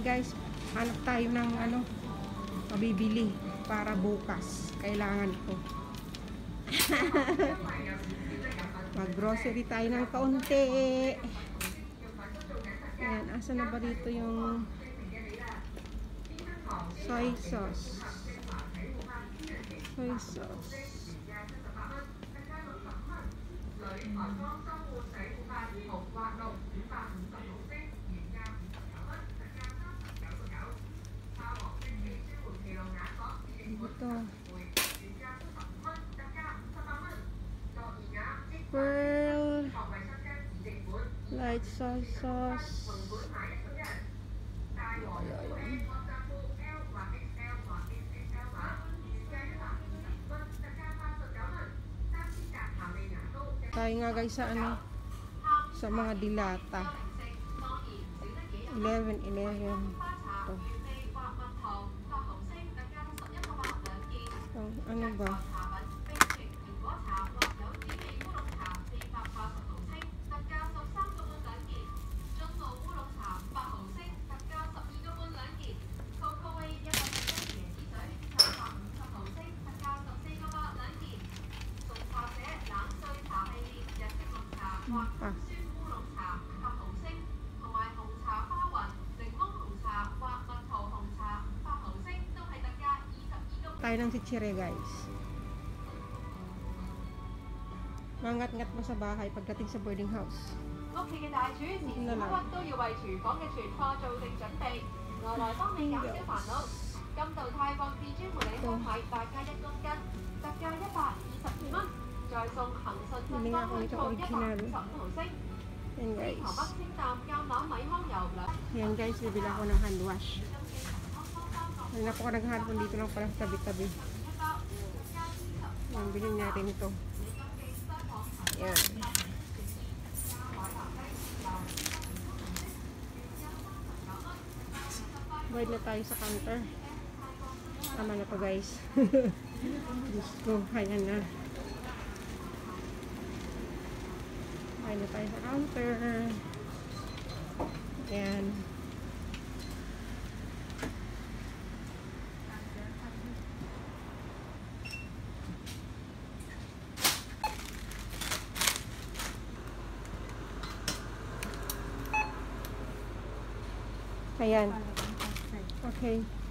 guys, hanap tayo ng mabibili para bukas. Kailangan ko. Mag-grocery tayo ng kaunti. Ayan, asa na ba dito yung soy sauce? Soy sauce. Ito. Pearl light soy sauce. Tayo nga guys sa sa mga dilata. 11-11. Ito. Ano ba? Tayo ng chichire guys. Mangat-ngat mo sa bahay pagdating sa boarding house. 屋企嘅大廚時時刻刻都要為廚房嘅存貨做定準備，來來幫你減少煩惱。今度泰國至尊茉莉康米大加1公斤，特價122蚊，再送恒信新鮮香醋155毫升。 Yan guys. Yan guys, bibili ako ng hand wash. Yan ako nag-handle dito lang pala sa tabi-tabi. Yan, bilhin natin ito. Yan. Bayad na tayo sa counter. Tama na to guys. Diyos ko, kaya na. Bayad na tayo sa counter. Yan. Ayan. Okay.